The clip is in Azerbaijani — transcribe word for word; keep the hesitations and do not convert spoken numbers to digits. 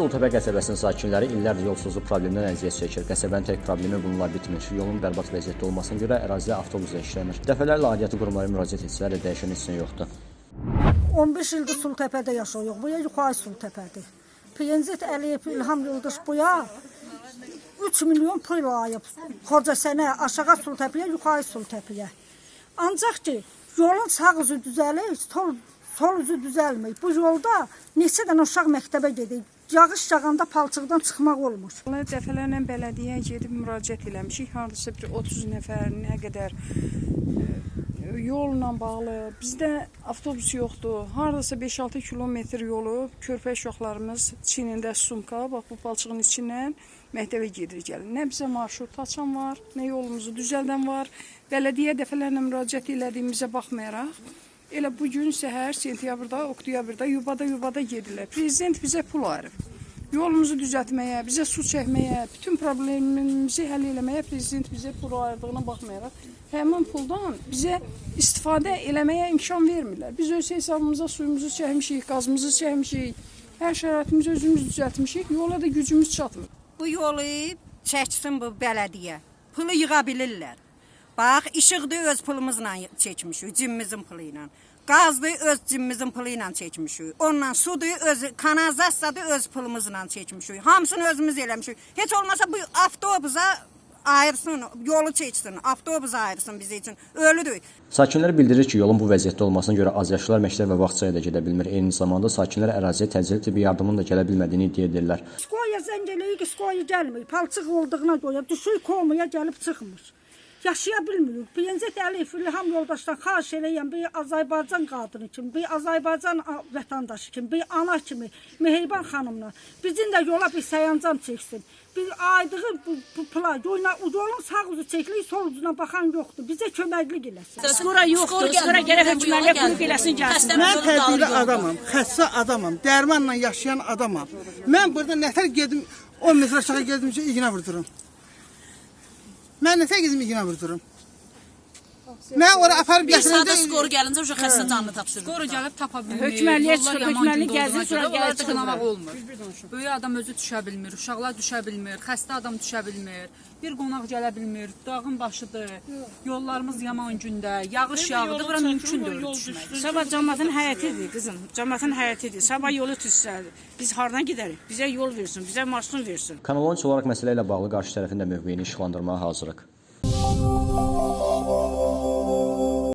Sultepe qəsəbəsinin sakinləri illərdir yolsuzluq problemindən əziyyət çəkir. Qəsəbənin tək problemi bununla bitmir. Yolun bərbad vəziyyətdə olmasına görə ərazidə avtobusla işlənir. Dəfələrlə aidiyyatı qurumlara müraciət etsə də dəyişən heç nə yoxdur. on beş ildir Sultepe'de yaşayıq. Bu ya yuxarı Sultepe'dir. Prezident Əliyev İlham Yıldız bu ya üç milyon pul ayıb. Xoca sənə aşağı Sultepe'yə, yuxarı Sultepe'yə. Ancaq ki, yolun sağ üzü düzəlir, sol, sol üzü düzəlmir. Bu yolda neçə dənə uşaq məktəbə gedir. Yağış yağanda palçıqdan çıxmaq olmur. Dəfələrlə bələdiyyəyə gedib müraciət eləmişik. Hardasa bir otuz nəfər nə qədər yolla bağlı. Bizdə avtobus yoxdur. Hardasa beş altı kilometr yolu körpə uşaqlarımız çiynində sumka, bax bu palçığın içindən məktəbə gedir gəlir. Nə bizə marşrut açan var, nə yolumuzu düzəldən var. Bələdiyyə dəfələrlə müraciət elədiyimizə baxmayaraq, elə bugün səhər sentyabrda, oktyabrda, yubada yubada gedirlər. Prezident bizə pul ayırıb. Yolumuzu düzəltməyə, bizə su çəkməyə, bütün problemimizi həll eləməyə prezident bizə pul ayırdığına baxmayaraq, həmin puldan bizə istifadə eləməyə imkan vermirlər. Biz öz hesabımıza suyumuzu çəkmişik, qazımızı çəkmişik, hər şəraitimizi özümüz düzəltmişik, yola da gücümüz çatmır. Bu yolu çəksin bu bələdiyyə, pulu yığa bilirlər. Bax, işıqdır öz pulumuzla çəkmişik, cimimizin pulu ilə. Qazdır öz cimimizin pulu ilə çəkmişik. Ondan sudur, öz kanalizasiyadır öz pulumuzla çəkmişik. Hamısını özümüz eləmişik. Heç olmasa bu avtobusa ayırsın, yolu çəksin, avtobusa ayırsın bizim üçün. Ölüdür. Sakinlər bildirir ki, yolun bu vəziyyətdə olmasına görə azyaşlılar məktəb və bağçaya da gedə bilmir. Eyni zamanda sakinlər əraziyə təcili tibbi yardımın da gələ bilmədiyini iddia edirlər. Skoya zəng eləyir ki, skoya gəlmir. Palçıq olduğuna görə düşük komaya gəlib çıxmır. Yaşaya bilmirik. Prezident Əliyev İlham yoldaşdan xahiş eləyəm, bir Azərbaycan qadını kimi, bir Azərbaycan vətəndaşı kimi, bir ana kimi Mehriban xanımla bizim də yola bir səyancan çəksin. Bir aydığı bu, bu pula, yolun sağ üzü çəkilir, sol üzünə baxan yoxdur. Bizə köməklik eləsin. Skora yoxdur, skora gərək hökümlərlə qulluq eləsin, gəlsin. Mən tədbirli adamam, xəstə adamam, dərmanla yaşayan adamam. Mən burada nətər gedim, on metr aşağı gedim ki, iğnə vurdurum. Mən nətər gedim iğnə vurdurum. Mən ora aparıb gətirəndə... Bir sadə skoru gəlincə uşaq xəstə canını tapşırır. Skoru gəlib tapa bilmir. Hökümlərliyə çıxır, hökümlərli gəzir, sonra gəlir çıxır. Onlar olmur. Böyük adam özü düşə bilmir, uşaqlar düşə bilmir, xəstə adam düşə bilmir. Bir qonaq gələ bilmir, dağın başıdır, yollarımız yaman gündə, yağış yağıdır, bura mümkün deyil düşmək. Sabah cəmaətin həyətidir, qızım, cəmaətin həyətidir. Sabah yolu tütsədir. Biz hardan gedərik? Bizə yol versin, bizə marşrut versin. Kanal on üç olaraq məsələ ilə bağlı qarşı tərəfin də mövqeyini işıqlandırmağa hazırıq.